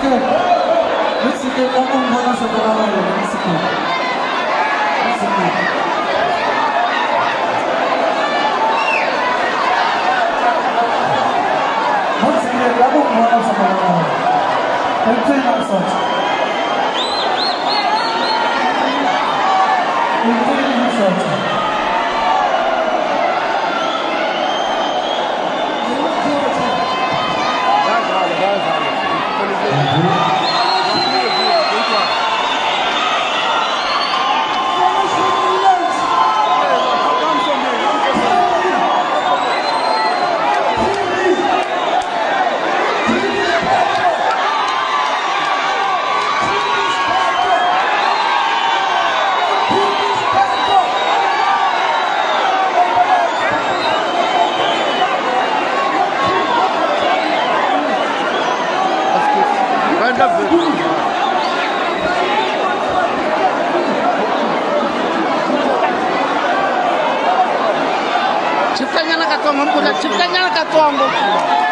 Mexican kamu mana sekarang ya Mexican. Mexican kamu mana sekarang. Entry answer. Entry answer. Ciptanya nak katuang, ciptanya nak katuang.